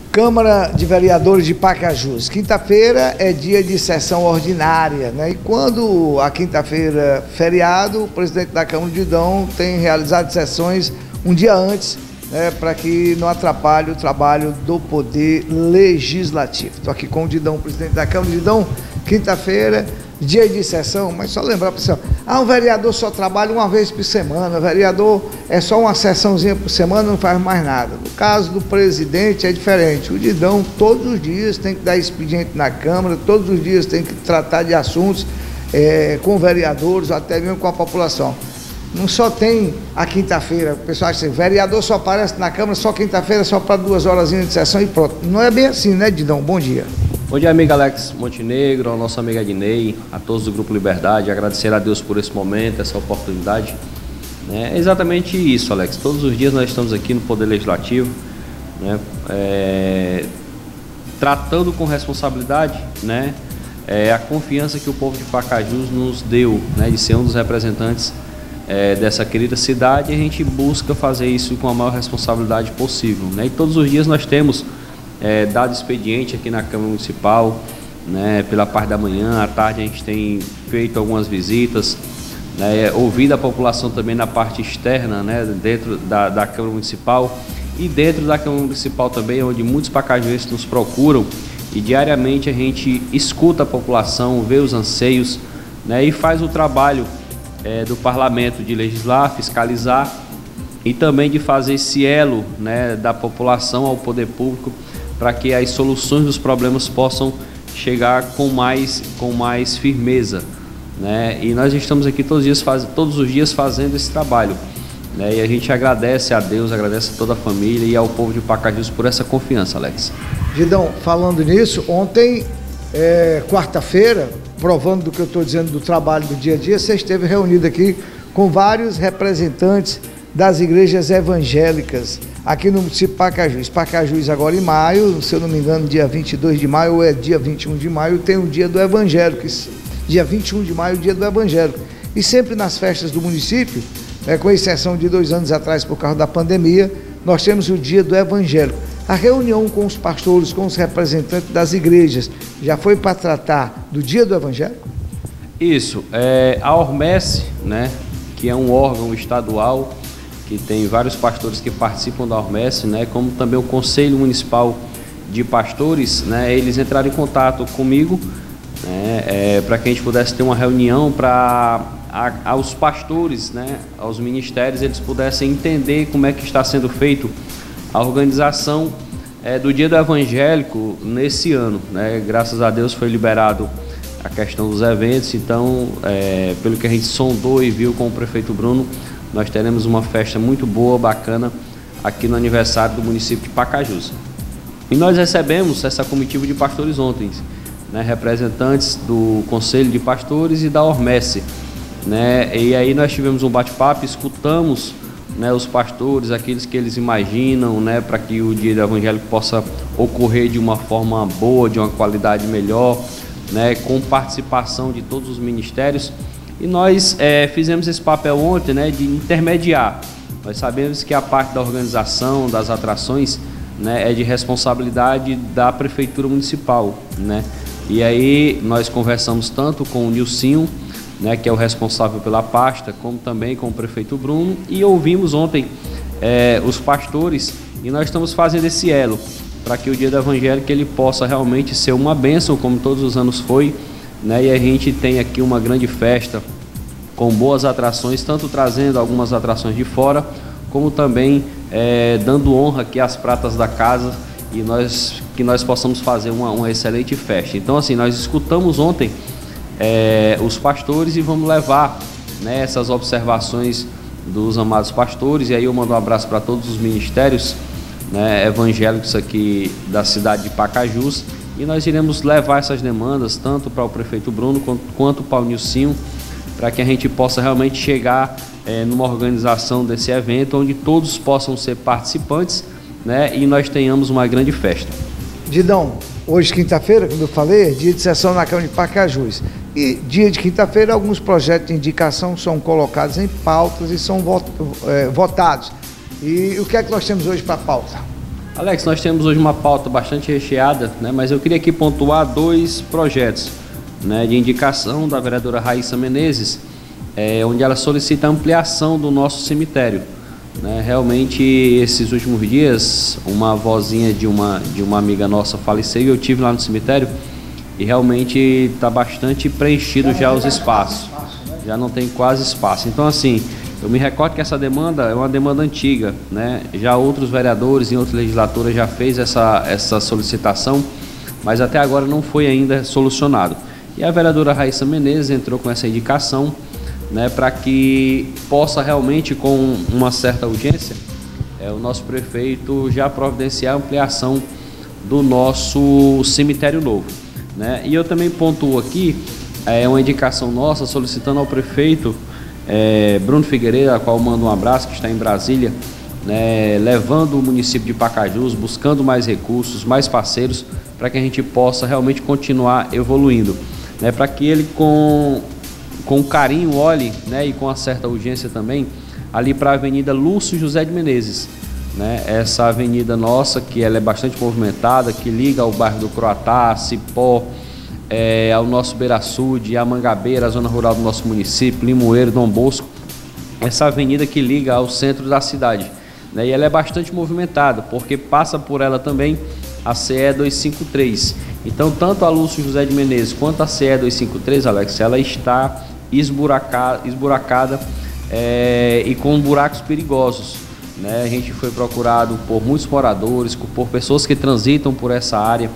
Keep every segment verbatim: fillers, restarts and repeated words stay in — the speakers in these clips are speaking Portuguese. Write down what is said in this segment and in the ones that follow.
Câmara de Vereadores de Pacajus. Quinta-feira é dia de sessão ordinária, né? E quando a quinta-feira feriado, o presidente da Câmara, Didão, tem realizado sessões um dia antes, né, para que não atrapalhe o trabalho do Poder Legislativo. Estou aqui com o Didão, presidente da Câmara. Didão, quinta-feira, dia de sessão, mas só lembrar para o senhor, ah, um vereador só trabalha uma vez por semana, o vereador é só uma sessãozinha por semana, não faz mais nada. No caso do presidente é diferente, o Didão todos os dias tem que dar expediente na Câmara, todos os dias tem que tratar de assuntos é, com vereadores, até mesmo com a população. Não só tem a quinta-feira, o pessoal acha assim, vereador só aparece na Câmara só quinta-feira, só para duas horazinhas de sessão e pronto. Não é bem assim, né, Didão? Bom dia. Bom dia, amigo Alex Montenegro, ao nosso amigo Ednei, a todos do Grupo Liberdade, agradecer a Deus por esse momento, essa oportunidade. É exatamente isso, Alex, todos os dias nós estamos aqui no Poder Legislativo, né, é, tratando com responsabilidade, né, é, a confiança que o povo de Pacajus nos deu, né, de ser um dos representantes é, dessa querida cidade, e a gente busca fazer isso com a maior responsabilidade possível, né, e todos os dias nós temos É, dado expediente aqui na Câmara Municipal, né, pela parte da manhã, à tarde a gente tem feito algumas visitas, né, ouvido a população também na parte externa, né, dentro da, da Câmara Municipal e dentro da Câmara Municipal também, onde muitos pacajuenses nos procuram e diariamente a gente escuta a população, vê os anseios, né, e faz o trabalho é, do Parlamento de legislar, fiscalizar e também de fazer esse elo, né, da população ao poder público, para que as soluções dos problemas possam chegar com mais, com mais firmeza, né? E nós estamos aqui todos os dias, faz, todos os dias fazendo esse trabalho, né? E a gente agradece a Deus, agradece a toda a família e ao povo de Pacajus por essa confiança, Alex. Didão, falando nisso, ontem, é, quarta-feira, provando do que eu estou dizendo do trabalho do dia a dia, você esteve reunido aqui com vários representantes das igrejas evangélicas aqui no município de Pacajus. Pacajus agora em maio, se eu não me engano, dia vinte e dois de maio ou é dia vinte e um de maio, tem o dia do evangélico, dia vinte e um de maio, o dia do evangélico. E sempre nas festas do município, é, com exceção de dois anos atrás por causa da pandemia, nós temos o dia do evangélico. A reunião com os pastores, com os representantes das igrejas, já foi para tratar do dia do evangélico? Isso, é, a Ormesse, né, que é um órgão estadual, que tem vários pastores que participam da Ormesse, né, como também o Conselho Municipal de Pastores, né, eles entraram em contato comigo, né, é, para que a gente pudesse ter uma reunião para aos pastores, né, aos ministérios, eles pudessem entender como é que está sendo feito a organização é, do Dia do Evangélico nesse ano, né. Graças a Deus foi liberado a questão dos eventos, então, é, pelo que a gente sondou e viu com o prefeito Bruno, nós teremos uma festa muito boa, bacana, aqui no aniversário do município de Pacajus. E nós recebemos essa comitiva de pastores ontem, né, representantes do Conselho de Pastores e da Ormesse, né, e aí nós tivemos um bate-papo, escutamos, né, os pastores, aqueles que eles imaginam, né, para que o Dia do Evangélico possa ocorrer de uma forma boa, de uma qualidade melhor, né, com participação de todos os ministérios. E nós é, fizemos esse papel ontem, né, de intermediar. Nós sabemos que a parte da organização, das atrações, né, é de responsabilidade da Prefeitura Municipal, né? E aí nós conversamos tanto com o Nilcinho, né, que é o responsável pela pasta, como também com o prefeito Bruno, e ouvimos ontem é, os pastores, e nós estamos fazendo esse elo para que o Dia do Evangélico ele possa realmente ser uma bênção, como todos os anos foi, né, e a gente tem aqui uma grande festa com boas atrações, tanto trazendo algumas atrações de fora, como também é, dando honra aqui às pratas da casa, e nós, que nós possamos fazer uma, uma excelente festa. Então, assim, nós escutamos ontem é, os pastores e vamos levar, né, essas observações dos amados pastores, e aí eu mando um abraço para todos os ministérios, né, evangélicos aqui da cidade de Pacajus, e nós iremos levar essas demandas tanto para o prefeito Bruno quanto, quanto para o Nilcinho, para que a gente possa realmente chegar é, numa organização desse evento onde todos possam ser participantes, né, e nós tenhamos uma grande festa. Didão, hoje quinta-feira, como eu falei, é dia de sessão na Câmara de Pacajus. E dia de quinta-feira alguns projetos de indicação são colocados em pautas e são vot, é, votados. E o que é que nós temos hoje para a pauta? Alex, nós temos hoje uma pauta bastante recheada, né, mas eu queria aqui pontuar dois projetos, né, de indicação da vereadora Raíssa Menezes, é, onde ela solicita a ampliação do nosso cemitério. Né, realmente, esses últimos dias, uma vozinha de uma, de uma amiga nossa faleceu e eu estive lá no cemitério e realmente está bastante preenchido já os espaços, já não tem quase espaço. Então, assim, eu me recordo que essa demanda é uma demanda antiga, né? Já outros vereadores em outras legislaturas já fez essa, essa solicitação, mas até agora não foi ainda solucionado. E a vereadora Raíssa Menezes entrou com essa indicação, né, para que possa realmente, com uma certa urgência, é, o nosso prefeito já providenciar a ampliação do nosso cemitério novo. Né? E eu também pontuo aqui é, uma indicação nossa solicitando ao prefeito É, Bruno Figueiredo, a qual mando um abraço, que está em Brasília, né, levando o município de Pacajus, buscando mais recursos, mais parceiros, para que a gente possa realmente continuar evoluindo, né, para que ele com, com carinho olhe, né, e com uma certa urgência também, ali para a Avenida Lúcio José de Menezes, né, essa avenida nossa, que ela é bastante movimentada, que liga ao bairro do Croatá, Cipó, É, ao nosso Beira-Açude, a Mangabeira, a zona rural do nosso município, Limoeiro, Dom Bosco, essa avenida que liga ao centro da cidade. Né? E ela é bastante movimentada, porque passa por ela também a C E duzentos e cinquenta e três. Então, tanto a Lúcio José de Menezes quanto a C E duzentos e cinquenta e três, Alex, ela está esburacada, esburacada é, e com buracos perigosos. Né? A gente foi procurado por muitos moradores, por pessoas que transitam por essa área,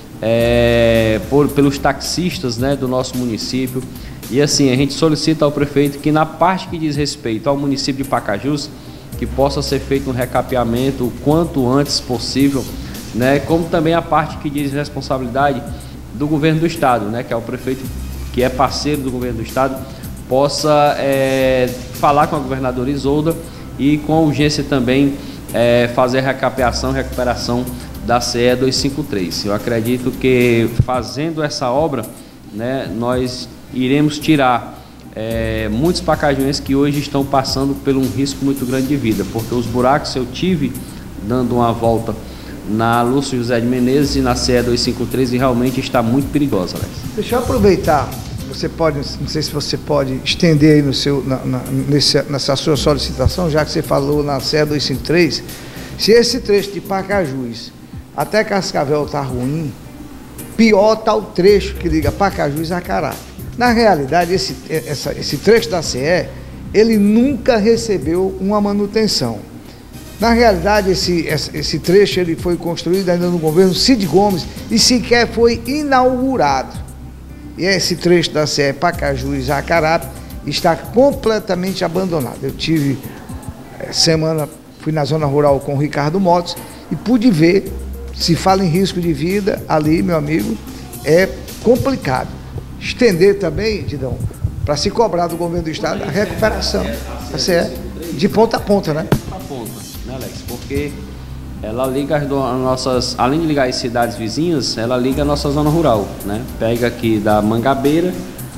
É, por, pelos taxistas, né, do nosso município. E assim, a gente solicita ao prefeito que, na parte que diz respeito ao município de Pacajus, que possa ser feito um recapeamento o quanto antes possível, né, como também a parte que diz responsabilidade do governo do estado, né, que é o prefeito que é parceiro do governo do estado, possa é, falar com a governadora Isolda e com a urgência também é, fazer a recapeação, recuperação da C E duzentos e cinquenta e três. Eu acredito que fazendo essa obra, né, nós iremos tirar é, muitos pacajuenses que hoje estão passando por um risco muito grande de vida, porque os buracos eu tive dando uma volta na Lúcio José de Menezes e na C E duzentos e cinquenta e três e realmente está muito perigosa, Alex. Deixa eu aproveitar, você pode, não sei se você pode estender aí no seu, na, na, nesse, nessa sua solicitação, já que você falou na C E duzentos e cinquenta e três, se esse trecho de Pacajus até Cascavel está ruim, pior está o trecho que liga Pacajus a Cará. Na realidade, esse, essa, esse trecho da C E, ele nunca recebeu uma manutenção. Na realidade, esse, esse trecho ele foi construído ainda no governo Cid Gomes e sequer foi inaugurado. E esse trecho da C E Pacajus a Cará está completamente abandonado. Eu tive semana, fui na zona rural com o Ricardo Motos e pude ver. Se fala em risco de vida, ali, meu amigo, é complicado. Estender também, Tidão, para se cobrar do governo do estado a recuperação. Essa é de ponta a ponta, né? De ponta a ponta, né, Alex? Porque ela liga as nossas, além de ligar as cidades vizinhas, ela liga a nossa zona rural, né? Pega aqui da Mangabeira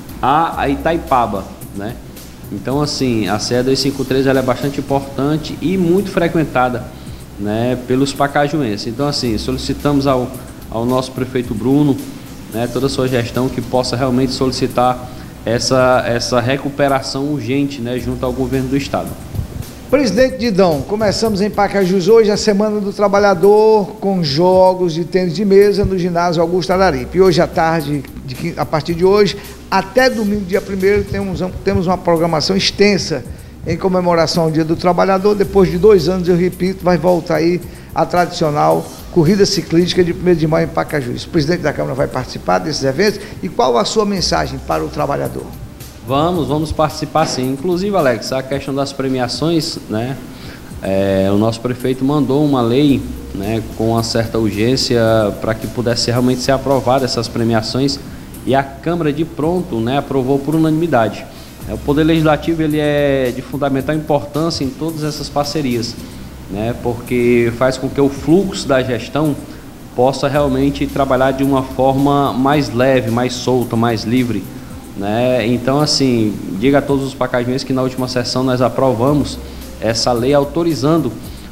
a Itaipaba, né? Então, assim, a C E duzentos e cinquenta e três ela é bastante importante e muito frequentada, né, pelos pacajuenses. Então, assim, solicitamos ao, ao nosso prefeito Bruno, né, toda a sua gestão, que possa realmente solicitar essa, essa recuperação urgente, né, junto ao governo do estado. Presidente Didão, começamos em Pacajus hoje a Semana do Trabalhador com jogos de tênis de mesa no ginásio Augusto Araripe. E hoje à tarde, de, a partir de hoje, até domingo, dia primeiro, temos, temos uma programação extensa em comemoração ao Dia do Trabalhador. Depois de dois anos, eu repito, vai voltar aí a tradicional corrida ciclística de primeiro de maio em Pacajus. O presidente da Câmara vai participar desses eventos. E qual a sua mensagem para o trabalhador? Vamos, vamos participar sim. Inclusive, Alex, a questão das premiações, né? É, o nosso prefeito mandou uma lei, né, com uma certa urgência para que pudesse realmente ser aprovada essas premiações e a Câmara de pronto, né, aprovou por unanimidade. O Poder Legislativo ele é de fundamental importância em todas essas parcerias, né, porque faz com que o fluxo da gestão possa realmente trabalhar de uma forma mais leve, mais solta, mais livre, né? Então, assim, diga a todos os pacajuenses que na última sessão nós aprovamos essa lei autorizando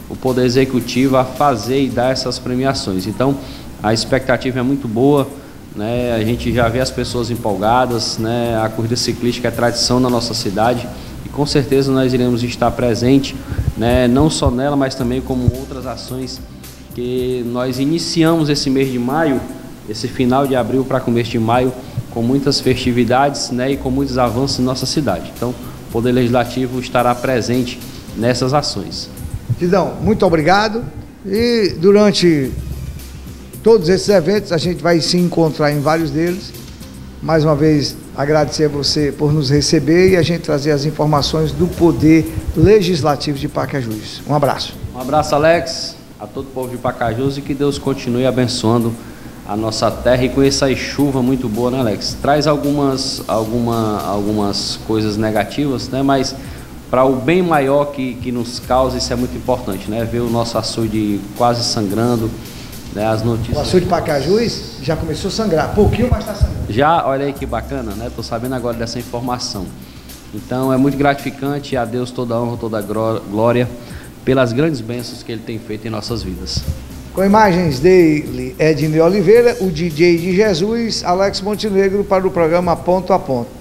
o Poder Executivo a fazer e dar essas premiações. Então, a expectativa é muito boa, né? A gente já vê as pessoas empolgadas, né? A corrida ciclística é tradição na nossa cidade e com certeza nós iremos estar presente, né? Não só nela, mas também como outras ações que nós iniciamos esse mês de maio, esse final de abril para começo de maio, com muitas festividades, né? E com muitos avanços em nossa cidade. Então, o Poder Legislativo estará presente nessas ações. Tidão, muito obrigado. E durante todos esses eventos a gente vai se encontrar em vários deles. Mais uma vez agradecer a você por nos receber e a gente trazer as informações do Poder Legislativo de Pacajus. Um abraço. Um abraço, Alex, a todo o povo de Pacajus e que Deus continue abençoando a nossa terra e com essa chuva muito boa, né, Alex? Traz algumas, alguma, algumas coisas negativas, né? Mas para o bem maior que, que nos causa, isso é muito importante, né? Ver o nosso açude quase sangrando, né? As notícias... O açude de Pacajus já começou a sangrar, pouquinho, mas está sangrando. Já, olha aí que bacana, né? Estou sabendo agora dessa informação. Então é muito gratificante, a Deus toda a honra, toda a glória, pelas grandes bênçãos que Ele tem feito em nossas vidas. Com imagens dele, Ednei Oliveira, o D J de Jesus, Alex Montenegro para o programa Ponto a Ponto.